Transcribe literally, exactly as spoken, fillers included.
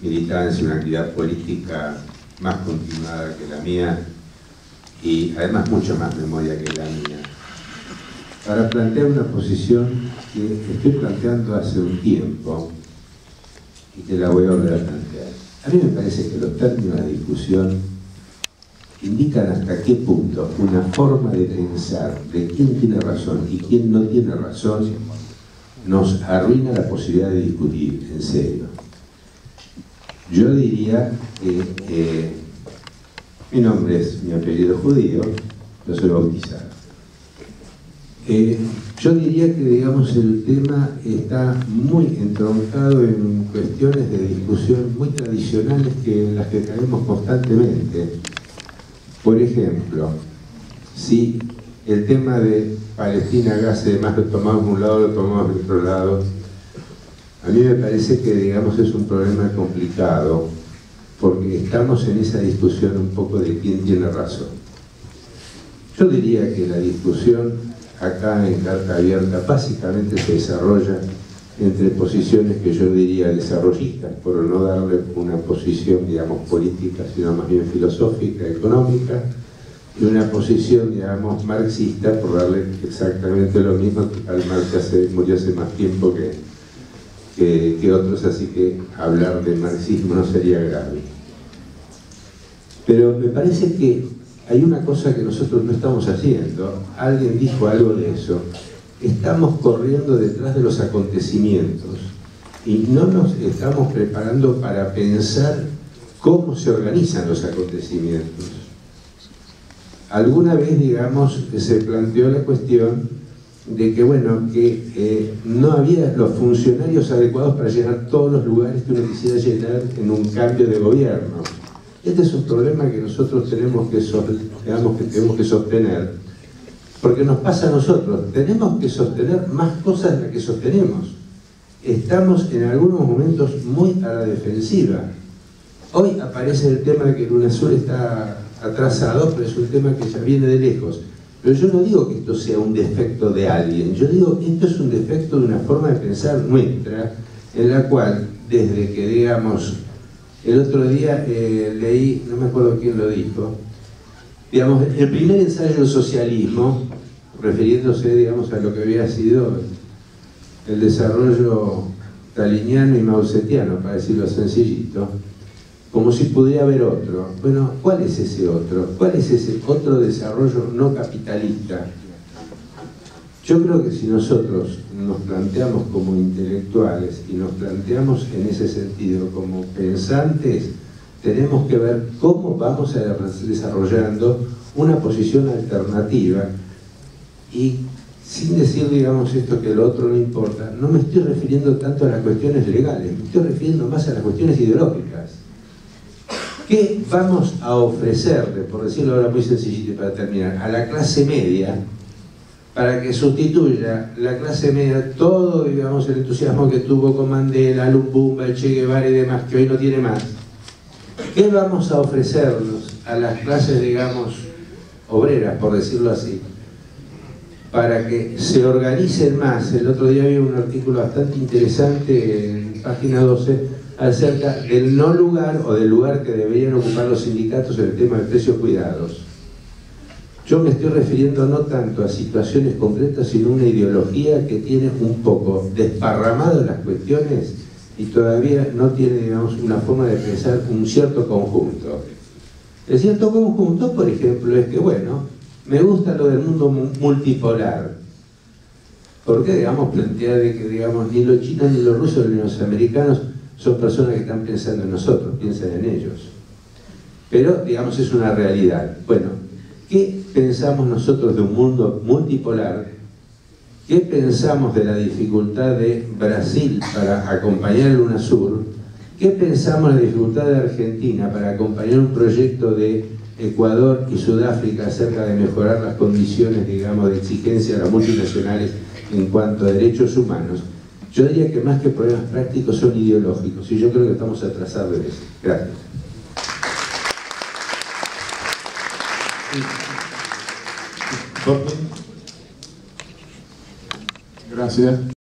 militancia, una actividad política más continuada que la mía y además mucho más memoria que la mía, para plantear una posición que estoy planteando hace un tiempo y que la voy a volver a plantear. A mí me parece que los términos de discusión indican hasta qué punto una forma de pensar de quién tiene razón y quién no tiene razón nos arruina la posibilidad de discutir en serio. Yo diría que eh, mi nombre es, mi apellido es judío, yo soy bautizado. Eh, yo diría que, digamos, el tema está muy entroncado en cuestiones de discusión muy tradicionales que, en las que caemos constantemente. Por ejemplo, si el tema de Palestina, Gaza y demás lo tomamos de un lado, lo tomamos de otro lado, a mí me parece que, digamos, es un problema complicado, porque estamos en esa discusión un poco de quién tiene razón. Yo diría que la discusión acá en Carta Abierta básicamente se desarrolla entre posiciones que yo diría desarrollistas, por no darle una posición, digamos, política, sino más bien filosófica, económica, y una posición, digamos, marxista, por darle exactamente lo mismo, que Karl Marx hace, murió hace más tiempo que, que, que otros, así que hablar de marxismo no sería grave. Pero me parece que hay una cosa que nosotros no estamos haciendo, alguien dijo algo de eso, estamos corriendo detrás de los acontecimientos y no nos estamos preparando para pensar cómo se organizan los acontecimientos. Alguna vez, digamos, se planteó la cuestión de que, bueno, que eh, no había los funcionarios adecuados para llenar todos los lugares que uno quisiera llenar en un cambio de gobierno. Este es un problema que nosotros tenemos que, digamos, que tenemos que sostener, porque nos pasa a nosotros, tenemos que sostener más cosas de las que sostenemos. Estamos en algunos momentos muy a la defensiva. Hoy aparece el tema de que el UNASUR está atrasado, pero es un tema que ya viene de lejos. Pero yo no digo que esto sea un defecto de alguien, yo digo que esto es un defecto de una forma de pensar nuestra, en la cual, desde que, digamos, el otro día eh, leí, no me acuerdo quién lo dijo, digamos, el primer ensayo del socialismo, refiriéndose, digamos, a lo que había sido el desarrollo staliniano y mausetiano, para decirlo sencillito, como si pudiera haber otro. Bueno, ¿cuál es ese otro? ¿Cuál es ese otro desarrollo no capitalista? Yo creo que si nosotros nos planteamos como intelectuales y nos planteamos en ese sentido como pensantes, tenemos que ver cómo vamos a desarrollando una posición alternativa y sin decir, digamos, esto que lo otro no importa, no me estoy refiriendo tanto a las cuestiones legales, me estoy refiriendo más a las cuestiones ideológicas. ¿Qué vamos a ofrecerle, por decirlo ahora muy sencillito y para terminar, a la clase media para que sustituya la clase media todo, digamos, el entusiasmo que tuvo con Mandela, Lumumba, Che Guevara y demás, que hoy no tiene más? ¿Qué vamos a ofrecernos a las clases, digamos, obreras, por decirlo así, para que se organicen más? El otro día había un artículo bastante interesante en página doce acerca del no lugar o del lugar que deberían ocupar los sindicatos en el tema de precios cuidados. Yo me estoy refiriendo no tanto a situaciones concretas, sino a una ideología que tiene un poco desparramado las cuestiones y todavía no tiene, digamos, una forma de pensar un cierto conjunto. El cierto conjunto, por ejemplo, es que, bueno, me gusta lo del mundo multipolar. Porque, digamos, plantea de que, digamos, ni los chinos, ni los rusos, ni los americanos son personas que están pensando en nosotros, piensan en ellos. Pero, digamos, es una realidad. Bueno, ¿qué pensamos nosotros de un mundo multipolar? ¿Qué pensamos de la dificultad de Brasil para acompañar el UNASUR? ¿Qué pensamos de la dificultad de Argentina para acompañar un proyecto de Ecuador y Sudáfrica acerca de mejorar las condiciones, digamos, de exigencia de las multinacionales en cuanto a derechos humanos? Yo diría que más que problemas prácticos son ideológicos y yo creo que estamos atrasados en eso. Gracias. Gracias.